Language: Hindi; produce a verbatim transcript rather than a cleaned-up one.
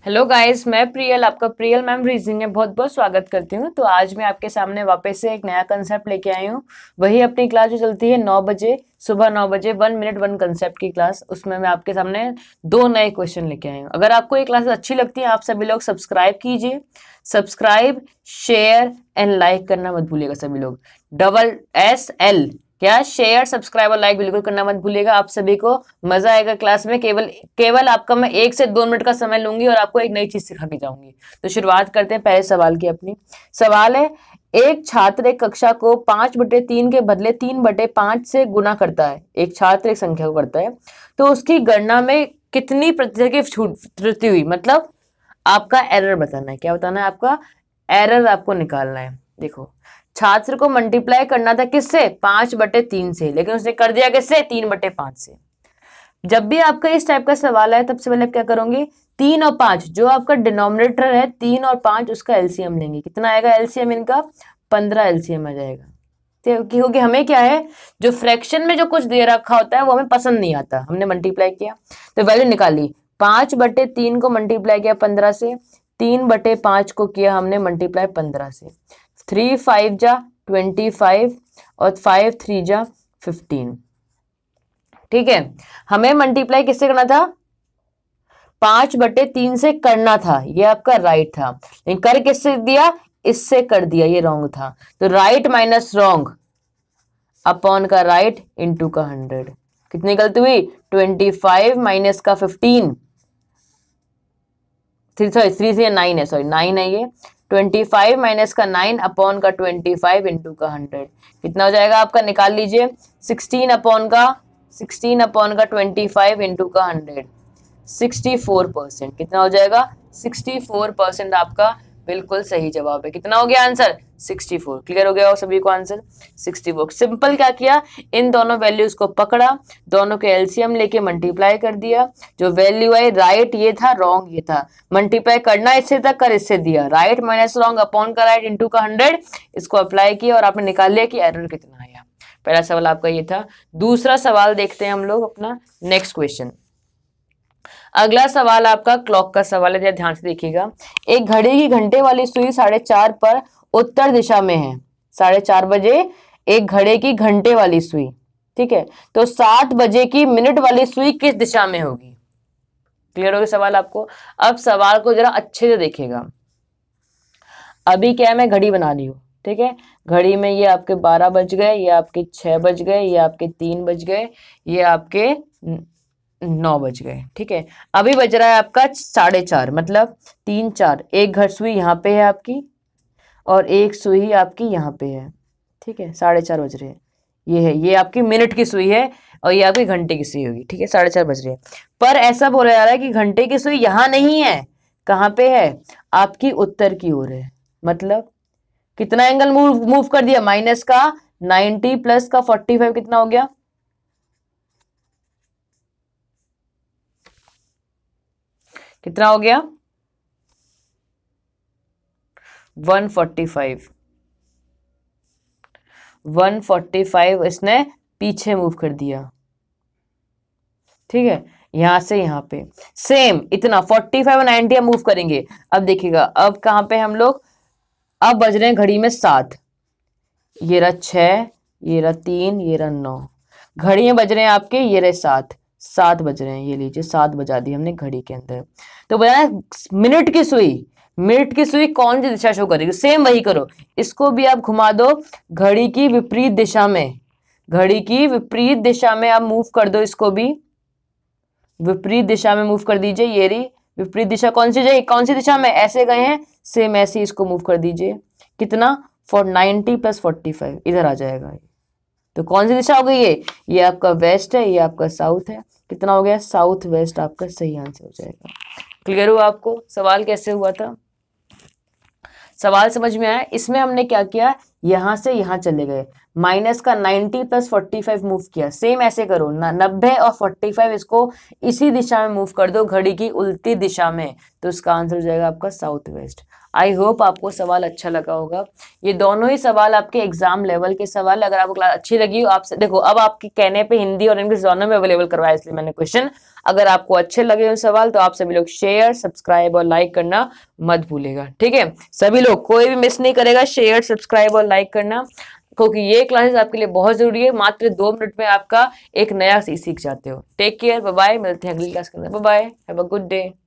हेलो गाइस, मैं प्रियल आपका प्रियल मैम रीजनिंग में बहुत बहुत स्वागत करती हूँ। तो आज मैं आपके सामने वापस से एक नया कंसेप्ट लेके आई हूँ। वही अपनी क्लास जो चलती है नौ बजे सुबह नौ बजे वन मिनट वन कंसेप्ट की क्लास, उसमें मैं आपके सामने दो नए क्वेश्चन लेके आई हूँ। अगर आपको ये क्लास अच्छी लगती है आप सभी लोग सब्सक्राइब कीजिए। सब्सक्राइब, शेयर एंड लाइक करना मत भूलिएगा सभी लोग। डबल एस एल क्या शेयर, सब्सक्राइब और लाइक बिल्कुल करना मत भूलिएगा। आप सभी को मजा आएगा क्लास में। केवल केवल आपका मैं एक से दो मिनट का समय लूंगी और आपको एक नई चीज सिखा के जाऊंगी। तो शुरुआत करते हैं पहले सवाल की अपनी। सवाल है, एक छात्र एक कक्षा को पांच बटे तीन के बदले तीन बटे पांच से गुना करता है। एक छात्र एक संख्या को करता है तो उसकी गणना में कितनी प्रतिशत की त्रुटि हुई। मतलब आपका एरर बताना है। क्या बताना है? आपका एरर आपको निकालना है। देखो, छात्र को मल्टीप्लाई करना था किससे? पांच बटे तीन से, लेकिन उसने कर दिया किससे? तीन बटे पांच से। जब भी आपका इस टाइप का सवाल है तब से पहले आप क्या करोगे? तीन और पांच जो आपका डिनोमिनेटर है, तीन और पांच उसका एलसीएम लेंगे। कितना आएगा एलसीएम इनका? पंद्रह एलसीएम आ जाएगा। क्योंकि हमें क्या है, जो फ्रैक्शन में जो कुछ दे रखा होता है वो हमें पसंद नहीं आता। हमने मल्टीप्लाई किया तो वैल्यू निकाली। पांच बटे तीन को मल्टीप्लाई किया पंद्रह से, तीन बटे पांच को किया हमने मल्टीप्लाई पंद्रह से। थ्री फाइव जा ट्वेंटी फाइव और फाइव थ्री जा फिफ्टीन। ठीक है, हमें मल्टीप्लाई किससे करना था? पांच बटे तीन से करना था, ये आपका राइट था। लेकिन कर किससे दिया? इससे कर दिया, ये रॉन्ग था। तो राइट माइनस रॉन्ग अपॉन का राइट इंटू का हंड्रेड। कितनी गलती हुई? ट्वेंटी फाइव माइनस का फिफ्टीन, थ्री सॉरी थ्री से नाइन है, सॉरी नाइन है ये। ट्वेंटी फाइव माइनस का नाइन अपॉन का ट्वेंटी फाइव इंटू का हंड्रेड। कितना हो जाएगा आपका? निकाल लीजिए। सिक्सटीन अपॉन का सिक्सटीन अपॉन का ट्वेंटी फाइव इंटू का हंड्रेड, सिक्सटी फोर परसेंट। कितना हो जाएगा? सिक्सटी फोर परसेंट आपका बिल्कुल सही जवाब है। कितना हो गया आंसर? Sixty four. क्लियर हो गया और सभी को आंसर सिक्सटी फोर। सिंपल क्या किया, इन दोनों वैल्यूज को पकड़ा, दोनों के एलसीएम लेके मल्टीप्लाई कर दिया। जो वैल्यू आई राइट ये था, रॉन्ग ये था। मल्टीप्लाई करना इससे था, कर इससे दिया। राइट माइनस रॉन्ग अपॉन का राइट इंटू का हंड्रेड, इसको अप्लाई किया और आपने निकाल लिया कि एरर कितना आया। पहला सवाल आपका ये था। दूसरा सवाल देखते हैं हम लोग अपना नेक्स्ट क्वेश्चन। अगला सवाल आपका क्लॉक का सवाल है, ध्यान से देखिएगा। एक घड़ी की घंटे वाली सुई साढ़े चार पर उत्तर दिशा में है। साढ़े चार बजे एक घड़े की घंटे वाली सुई, ठीक है, तो सात बजे की मिनट वाली सुई किस दिशा में होगी? क्लियर हो गया सवाल आपको? अब सवाल को जरा अच्छे से देखिएगा। अभी क्या है, मैं घड़ी बना रही हूँ, ठीक है। घड़ी में ये आपके बारह बज गए, ये आपके छह बज गए, ये आपके तीन बज गए, ये आपके नौ बज गए, ठीक है। अभी बज रहा है आपका साढ़े चार, मतलब तीन चार, एक घर सुई यहाँ पे है आपकी और एक सुई आपकी यहाँ पे है, ठीक है। साढ़े चार बज रहे हैं, ये है, ये आपकी मिनट की सुई है और ये आपकी घंटे की सुई होगी, ठीक है। साढ़े चार बज रहे हैं, पर ऐसा बोला जा रहा है कि घंटे की सुई यहाँ नहीं है। कहाँ पे है? आपकी उत्तर की ओर है। मतलब कितना एंगल मूव मूव कर दिया? माइनस का नाइनटी प्लस का फोर्टी फाइव, कितना हो गया? कितना हो गया? One forty five. One forty five इसने पीछे मूव कर दिया, ठीक है, यहां से यहां पे सेम इतना फोर्टी फाइव और नाइनटी मूव करेंगे। अब देखिएगा, अब कहां पे हम लोग? अब बज रहे हैं घड़ी में सात, ये रहा छह, ये रहा तीन, ये रहा नौ। घड़ी में बज रहे हैं आपके, ये रहे सात, सात बज रहे हैं, ये लीजिए सात बजा दी हमने घड़ी के अंदर। तो बजाय मिनट की सुई, मिनट की सुई कौन सी दिशा शो करेगी? सेम वही करो, इसको भी आप घुमा दो घड़ी की विपरीत दिशा में। घड़ी की विपरीत दिशा में आप मूव कर दो, इसको भी विपरीत दिशा में मूव कर दीजिए। ये रही विपरीत दिशा, कौन सी जाए, कौन सी दिशा में? ऐसे गए हैं, सेम ऐसे इसको मूव कर दीजिए। कितना? Four ninety plus forty five इधर आ जाएगा। तो कौन सी दिशा हो गई ये? ये आपका वेस्ट है, ये आपका साउथ है। कितना हो गया? साउथ वेस्ट आपका सही आंसर हो जाएगा। क्लियर हुआ आपको सवाल कैसे हुआ था? सवाल समझ में आया? इसमें हमने क्या किया, यहाँ से यहाँ चले गए, माइनस का ninety plus forty five move किया, सेम ऐसे करो ना, नब्बे और फोर्टी फाइव इसको इसी दिशा में मूव कर दो, घड़ी की उल्टी दिशा में, तो इसका आंसर हो जाएगा आपका साउथ वेस्ट। आई होप आपको सवाल अच्छा लगा होगा। ये दोनों ही सवाल आपके एग्जाम लेवल के सवाल, अगर आपको क्लास अच्छी लगी हो, आपसे देखो अब आपके कहने पे हिंदी और इंग्लिश दोनों में अवेलेबल करवाया, इसलिए मैंने क्वेश्चन। अगर आपको अच्छे लगे हो सवाल तो आप सभी लोग शेयर, सब्सक्राइब और लाइक करना मत भूलेगा, ठीक है। सभी लोग, कोई भी मिस नहीं करेगा शेयर, सब्सक्राइब और लाइक करना, क्योंकि ये क्लासेस आपके लिए बहुत जरूरी है। मात्र दो मिनट में आपका एक नया सीख जाते हो। टेक केयर, बाय बाय, मिलते हैं अगली क्लास के अंदर, bye bye, have a good day.